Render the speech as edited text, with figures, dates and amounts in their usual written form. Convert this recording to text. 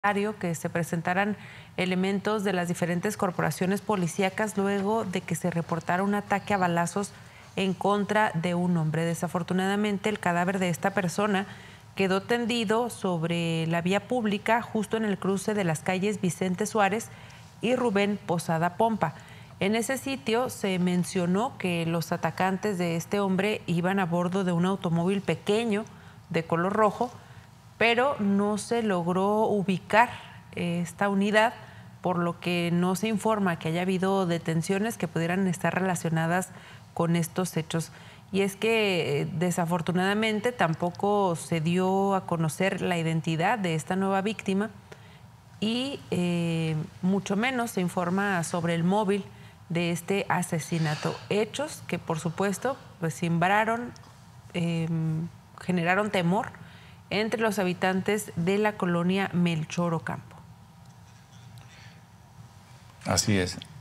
que se presentaran elementos de las diferentes corporaciones policíacas luego de que se reportara un ataque a balazos en contra de un hombre. Desafortunadamente, el cadáver de esta persona quedó tendido sobre la vía pública justo en el cruce de las calles Vicente Suárez y Rubén Posada Pompa. En ese sitio se mencionó que los atacantes de este hombre iban a bordo de un automóvil pequeño de color rojo, pero no se logró ubicar esta unidad, por lo que no se informa que haya habido detenciones que pudieran estar relacionadas con estos hechos. Y es que desafortunadamente tampoco se dio a conocer la identidad de esta nueva víctima y mucho menos se informa sobre el móvil de este asesinato. Hechos que, por supuesto, pues simbraron, generaron temor entre los habitantes de la colonia Melchor Ocampo. Así es.